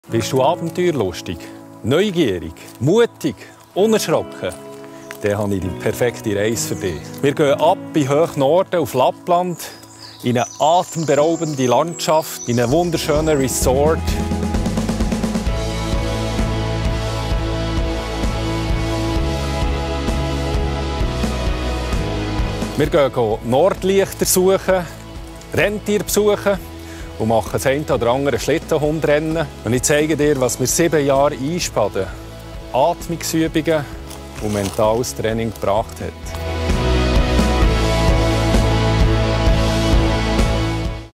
Bist du abenteuerlustig, neugierig, mutig, unerschrocken? Dann habe ich die perfekte Reise für dich. Wir gehen ab in hoch Norden auf Lappland, in eine atemberaubende Landschaft, in einen wunderschönen Resort. Wir gehen Nordlichter suchen, Rentier besuchen und machen das eine oder andere Schlittenhundrennen. Und ich zeige dir, was mir 7 Jahre Einspannen, Atmungsübungen und mentales Training gebracht hat.